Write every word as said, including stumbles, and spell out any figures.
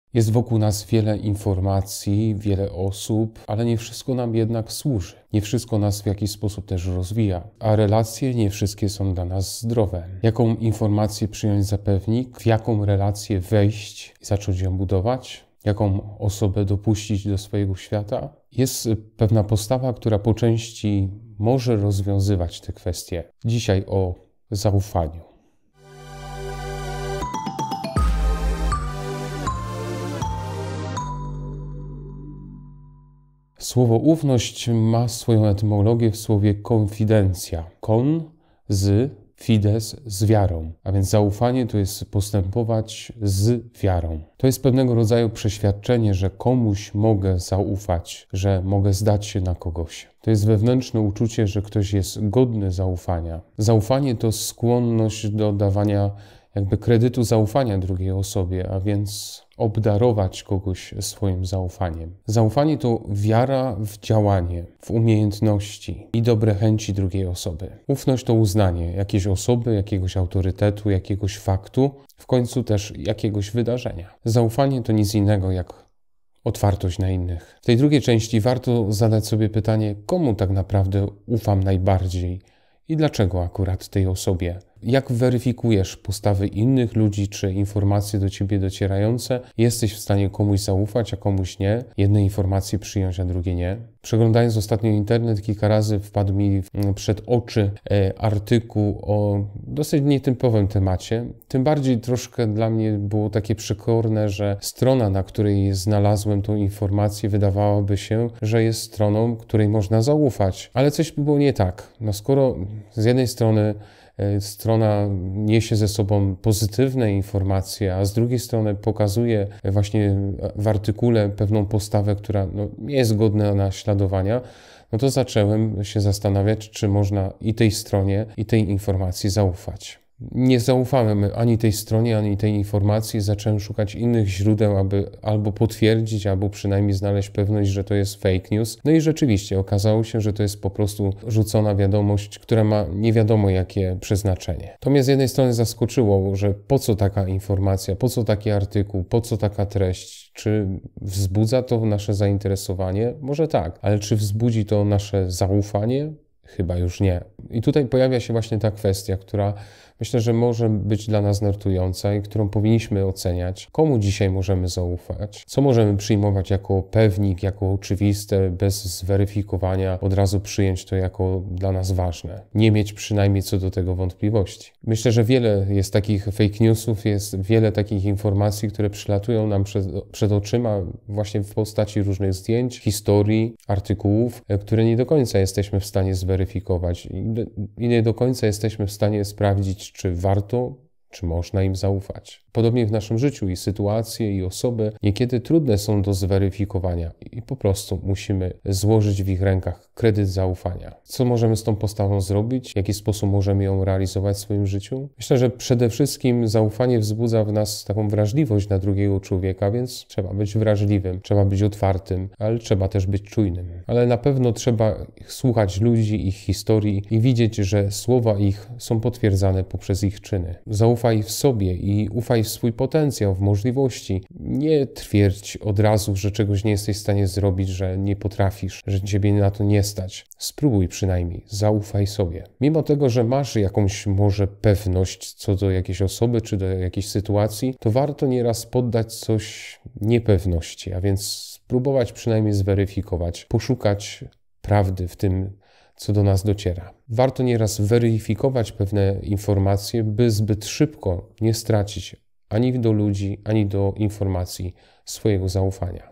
Jest wokół nas wiele informacji, wiele osób, ale nie wszystko nam jednak służy. Nie wszystko nas w jakiś sposób też rozwija, a relacje nie wszystkie są dla nas zdrowe. Jaką informację przyjąć za pewnik, w jaką relację wejść i zacząć ją budować, jaką osobę dopuścić do swojego świata? Jest pewna postawa, która po części może rozwiązywać te kwestie. Dzisiaj o zaufaniu. Słowo ufność ma swoją etymologię w słowie konfidencja. Kon z fides z wiarą, a więc zaufanie to jest postępować z wiarą. To jest pewnego rodzaju przeświadczenie, że komuś mogę zaufać, że mogę zdać się na kogoś. To jest wewnętrzne uczucie, że ktoś jest godny zaufania. Zaufanie to skłonność do dawania jakby kredytu zaufania drugiej osobie, a więc obdarować kogoś swoim zaufaniem. Zaufanie to wiara w działanie, w umiejętności i dobre chęci drugiej osoby. Ufność to uznanie jakiejś osoby, jakiegoś autorytetu, jakiegoś faktu, w końcu też jakiegoś wydarzenia. Zaufanie to nic innego jak otwartość na innych. W tej drugiej części warto zadać sobie pytanie, komu tak naprawdę ufam najbardziej i dlaczego akurat tej osobie. Jak weryfikujesz postawy innych ludzi czy informacje do ciebie docierające? Jesteś w stanie komuś zaufać, a komuś nie? Jedne informacje przyjąć, a drugie nie? Przeglądając ostatnio internet, kilka razy wpadł mi przed oczy artykuł o dosyć nietypowym temacie. Tym bardziej troszkę dla mnie było takie przekorne, że strona, na której znalazłem tą informację, wydawałoby się, że jest stroną, której można zaufać. Ale coś było nie tak. No skoro z jednej strony strona niesie ze sobą pozytywne informacje, a z drugiej strony pokazuje właśnie w artykule pewną postawę, która no, nie jest godna naśladowania, no to zacząłem się zastanawiać, czy można i tej stronie, i tej informacji zaufać. Nie zaufałem ani tej stronie, ani tej informacji. Zacząłem szukać innych źródeł, aby albo potwierdzić, albo przynajmniej znaleźć pewność, że to jest fake news. No i rzeczywiście okazało się, że to jest po prostu rzucona wiadomość, która ma nie wiadomo jakie przeznaczenie. To mnie z jednej strony zaskoczyło, że po co taka informacja, po co taki artykuł, po co taka treść? Czy wzbudza to nasze zainteresowanie? Może tak, ale czy wzbudzi to nasze zaufanie? Chyba już nie. I tutaj pojawia się właśnie ta kwestia, która myślę, że może być dla nas nurtująca i którą powinniśmy oceniać. Komu dzisiaj możemy zaufać? Co możemy przyjmować jako pewnik, jako oczywiste, bez zweryfikowania, od razu przyjąć to jako dla nas ważne. Nie mieć przynajmniej co do tego wątpliwości. Myślę, że wiele jest takich fake newsów, jest wiele takich informacji, które przylatują nam przed, przed oczyma właśnie w postaci różnych zdjęć, historii, artykułów, które nie do końca jesteśmy w stanie zweryfikować i, i nie do końca jesteśmy w stanie sprawdzić, czy warto, czy można im zaufać. Podobnie w naszym życiu i sytuacje, i osoby niekiedy trudne są do zweryfikowania i po prostu musimy złożyć w ich rękach kredyt zaufania. Co możemy z tą postawą zrobić? W jaki sposób możemy ją realizować w swoim życiu? Myślę, że przede wszystkim zaufanie wzbudza w nas taką wrażliwość na drugiego człowieka, więc trzeba być wrażliwym, trzeba być otwartym, ale trzeba też być czujnym. Ale na pewno trzeba słuchać ludzi, ich historii i widzieć, że słowa ich są potwierdzane poprzez ich czyny. Zaufaj w sobie i ufaj w swój potencjał, w możliwości. Nie twierdź od razu, że czegoś nie jesteś w stanie zrobić, że nie potrafisz, że ciebie na to nie stać. Spróbuj przynajmniej, zaufaj sobie. Mimo tego, że masz jakąś może pewność co do jakiejś osoby czy do jakiejś sytuacji, to warto nieraz poddać coś niepewności, a więc spróbować przynajmniej zweryfikować, poszukać prawdy w tym, co do nas dociera. Warto nieraz weryfikować pewne informacje, by zbyt szybko nie stracić ani do ludzi, ani do informacji swojego zaufania.